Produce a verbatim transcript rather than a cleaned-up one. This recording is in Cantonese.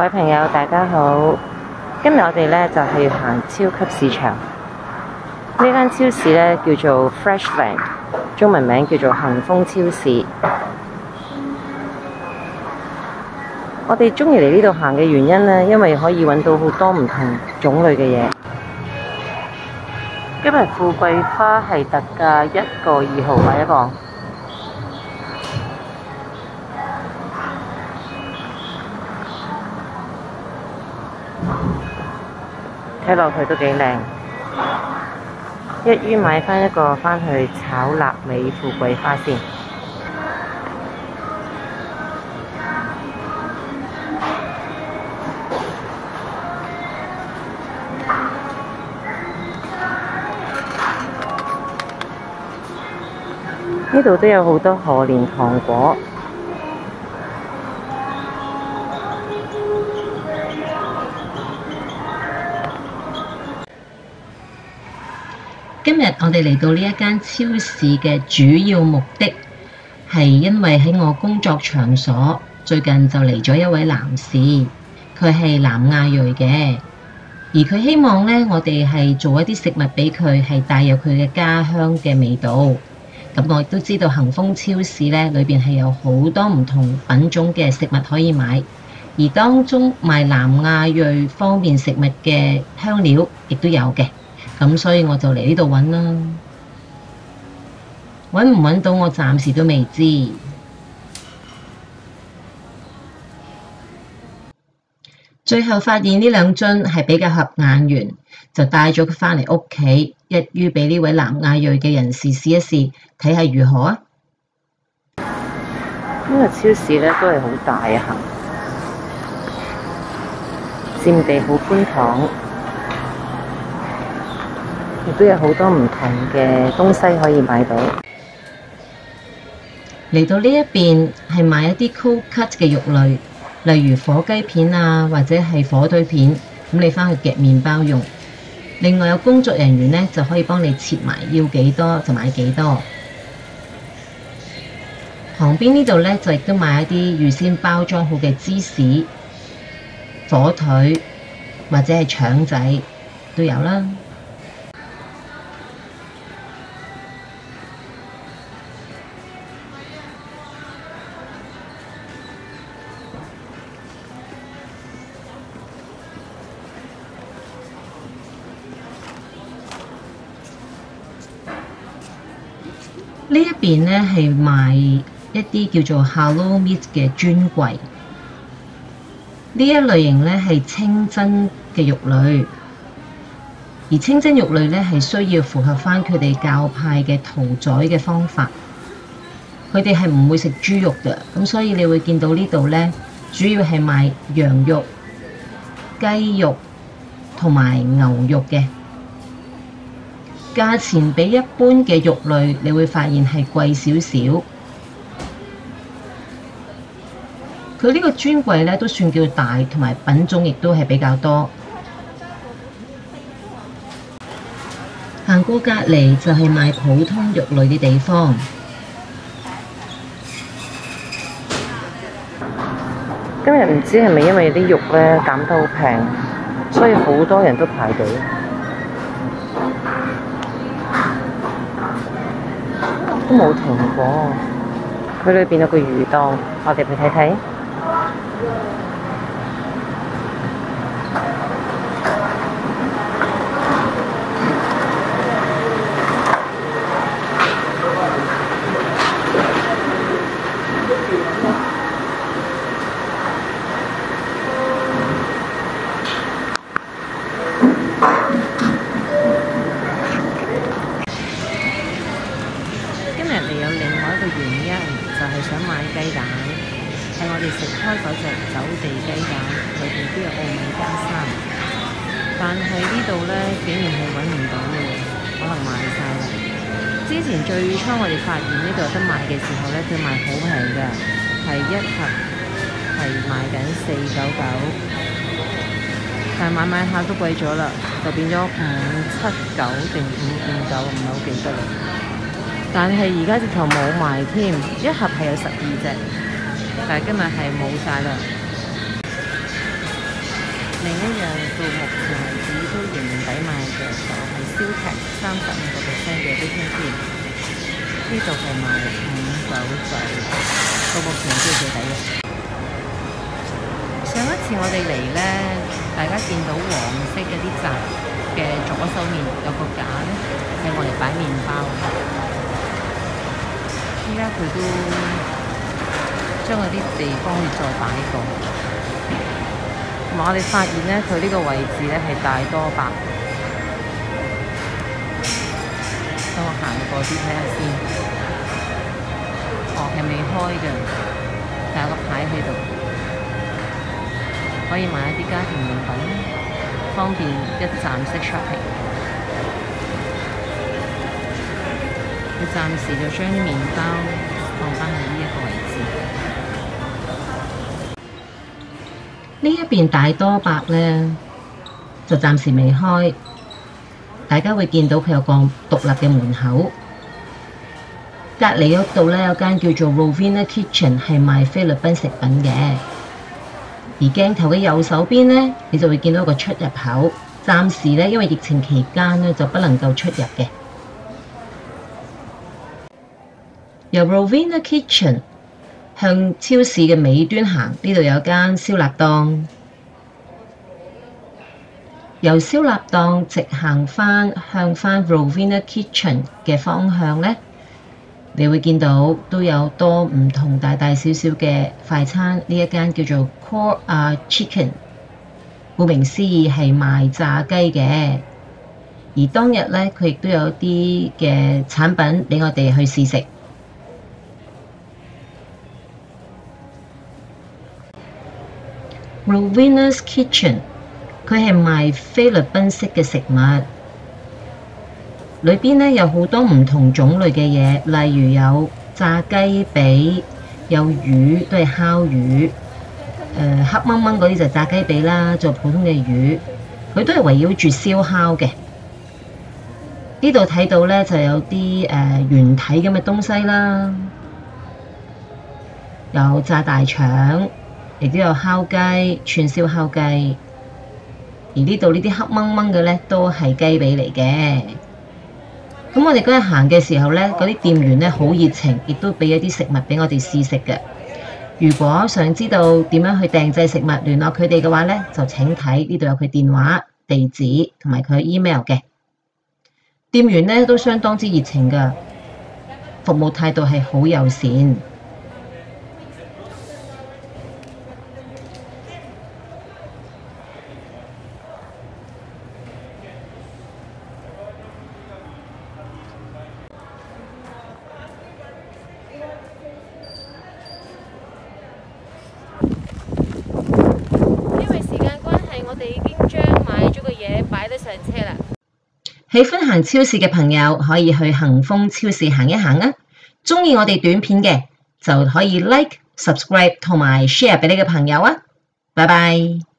位朋友，大家好。今日我哋咧就係行超級市場。呢間超市咧叫做 Freshland， 中文名叫做恒豐超市。我哋鍾意嚟呢度行嘅原因咧，因為可以揾到好多唔同種類嘅嘢。今日富貴花係特價一個二毫八一個。睇落去都幾靚，一於買返一個返去炒臘味富貴花先。呢度都有好多賀年糖果。 今日我哋嚟到呢一間超市嘅主要目的係因為喺我工作場所最近就嚟咗一位男士，佢係南亞裔嘅，而佢希望呢，我哋係做一啲食物畀佢，係帶有佢嘅家鄉嘅味道。咁我亦都知道恒豐超市呢裏邊係有好多唔同品種嘅食物可以買，而當中賣南亞裔方面食物嘅香料亦都有嘅。咁所以我就嚟呢度揾啦，揾唔揾到我暫時都未知。最後發現呢兩樽係比較合眼緣，就帶咗佢返嚟屋企，一於俾呢位南亞裔嘅人士試一試，睇下如何啊！ 呢個超市咧都係好大啊，佔地好寬敞。亦都有好多唔同嘅東西可以買到。 嚟到呢一邊係買一啲 cold cut 嘅肉類，例如火雞片啊，或者係火腿片，咁你返去夾麵包用。另外有工作人員呢，就可以幫你切埋，要幾多就買幾多。旁邊呢度呢，就亦都買一啲預先包裝好嘅芝士、火腿或者係腸仔都有啦。呢一邊呢係賣一啲叫做 Halal Meat 嘅專櫃，呢一類型呢係清真嘅肉類，而清真肉類呢係需要符合返佢哋教派嘅屠宰嘅方法，佢哋係唔會食豬肉嘅，咁所以你會見到呢度呢，主要係賣羊肉、雞肉同埋牛肉嘅。價錢比一般嘅肉類，你會發現係貴少少。佢呢個專櫃呢都算叫大，同埋品種亦都係比較多。行過隔離就係賣普通肉類嘅地方。 今日唔知係咪因為啲肉呢減得好平，所以好多人都排隊。都冇停過，佢裏邊有個魚檔，我哋去睇睇。 嚟有另外一個原因，就係想買雞蛋。係我哋食開嗰隻走地雞蛋，裏邊都有奧米加三，但係呢度呢，竟然係揾唔到嘅，可能賣晒啦。之前最初我哋發現呢度有得賣嘅時候呢，佢賣好平㗎，係一盒係賣緊四九九，但係買買下都貴咗啦，就變咗五七九定五五九，唔係好記得啦。但係而家直頭冇賣添，一盒係有十二隻，但係今日係冇晒啦。 另一樣到目前為止都仍然抵買嘅就係燒劇三十五個 percent 嘅 Bacon Cream，呢度係賣五九九，到目前為止最抵嘅。上一次我哋嚟呢，大家見到黃色嗰啲閘嘅左手面有個架呢，係我哋擺麵包。依家佢都將嗰啲地方去再擺過。同埋我哋發現咧，佢呢個位置咧係大多白。等我行過啲睇下先。哦，係未開嘅，但有個牌喺度，可以買一啲家庭用品，方便一站式 shopping。佢暫時就將啲麵包放返喺呢一個位置。 呢一邊大多白呢，就暫時未開，大家會見到佢有個獨立嘅門口。隔離嗰度呢，有間叫做 Rowena Kitchen 係賣菲律賓食品嘅。而鏡頭嘅右手邊呢，你就會見到一個出入口。暫時呢，因為疫情期間呢，就不能夠出入嘅。由 Rowena Kitchen向超市嘅尾端行，呢度有間燒臘檔。由燒臘檔直行返向返 Rowena Kitchen 嘅方向呢，你會見到都有多唔同大大小小嘅快餐。呢一間叫做 Core Ah Chicken， 顧名思義係賣炸雞嘅。而當日呢，佢亦都有啲嘅產品俾我哋去試食。Rowena's Kitchen， 佢係賣菲律賓式嘅食物，裏邊呢有好多唔同種類嘅嘢，例如有炸雞髀，有魚都係烤魚，呃、黑掹掹嗰啲就炸雞髀啦，做普通嘅魚，佢都係圍繞住燒烤嘅。呢度睇到呢就有啲誒、呃、圓體咁嘅東西啦，有炸大腸。亦都有烤雞、串燒烤雞，而呢度呢啲黑掹掹嘅呢都係雞髀嚟嘅。咁我哋嗰日行嘅時候呢，嗰啲店員呢好熱情，亦都俾一啲食物俾我哋試食嘅。如果想知道點樣去訂製食物，聯絡佢哋嘅話呢，就請睇呢度有佢電話、地址同埋佢 email 嘅。店員呢都相當之熱情㗎，服務態度係好友善。 我哋已經將買咗嘅嘢擺得上車啦。 喜歡行超市嘅朋友可以去恒豐超市行一行啊！鍾意我哋短片嘅就可以 like、subscribe 同埋 share 俾你嘅朋友啊！拜拜。